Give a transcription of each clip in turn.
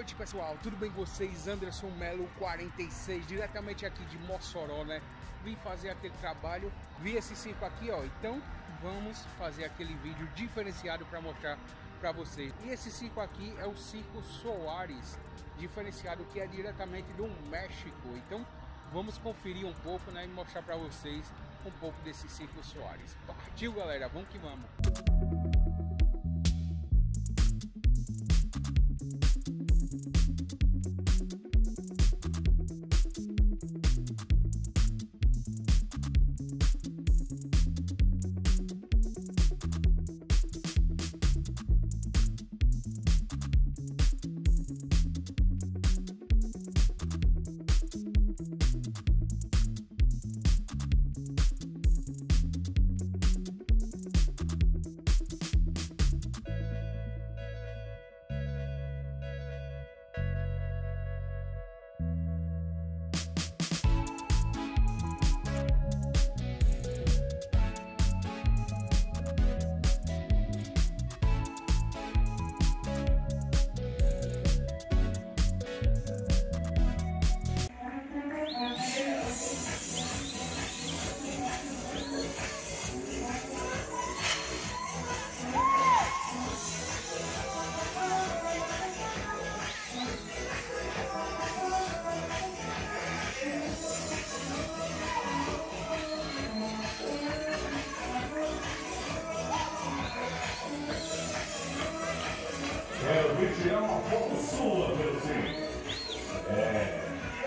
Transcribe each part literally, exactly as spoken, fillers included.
noite, pessoal, tudo bem com vocês? Anderson Melo quarenta e seis, diretamente aqui de Mossoró, né? Vim fazer aquele trabalho, vi esse circo aqui, ó. Então vamos fazer aquele vídeo diferenciado para mostrar para vocês. E esse circo aqui é o Circo Soares, diferenciado, que é diretamente do México. Então vamos conferir um pouco, né, e mostrar para vocês um pouco desse Circo Soares. Partiu, galera, vamos que vamos. Quero vir tirar uma foto sua, meu filho. É.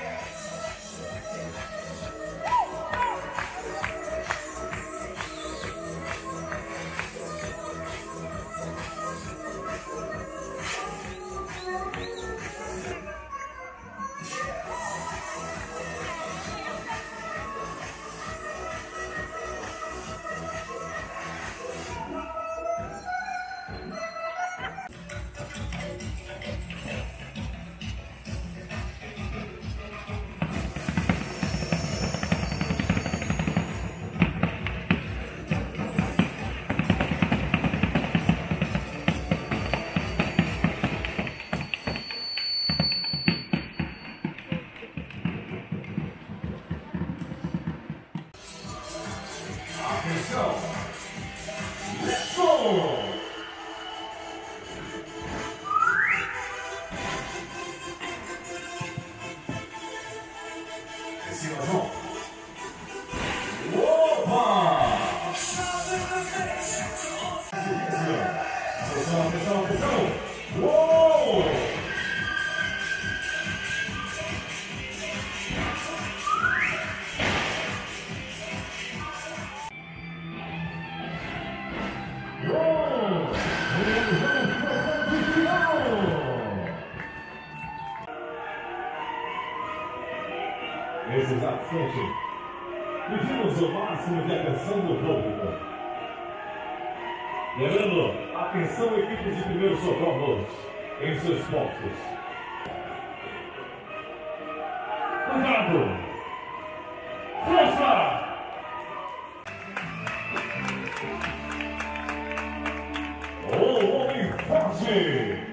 Atenção! Let's go! Desceu a João. Opa! Atenção, atenção, atenção! Uou! Nesse exato instante, pedimos o máximo de atenção do público. Lembrando, atenção, equipes de primeiros socorros em seus postos. Cuidado! Força! O homem forte!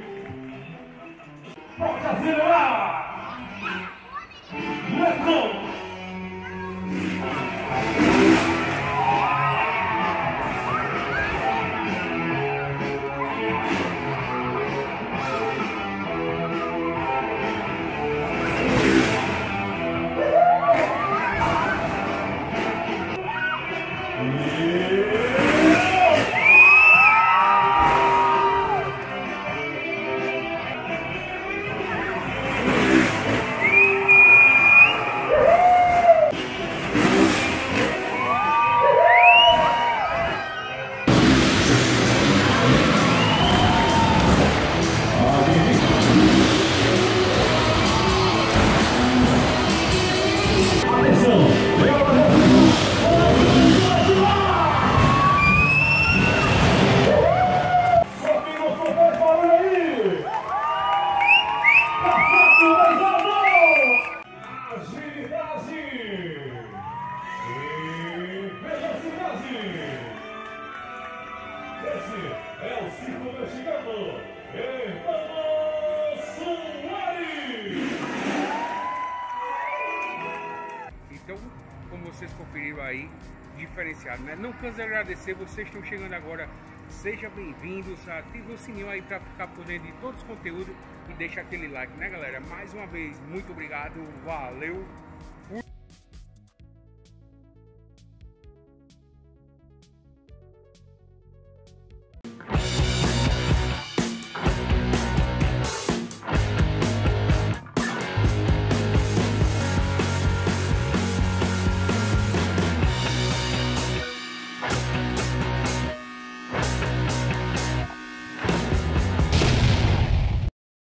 Pode acelerar! Let's go! Esse é o circo mexicano. E vamos Então, como vocês conferiram aí, diferenciado, né? Não canso de agradecer, vocês estão chegando agora, sejam bem-vindos, ative o sininho aí para ficar por dentro de todos os conteúdos e deixa aquele like, né, galera? Mais uma vez, muito obrigado, valeu!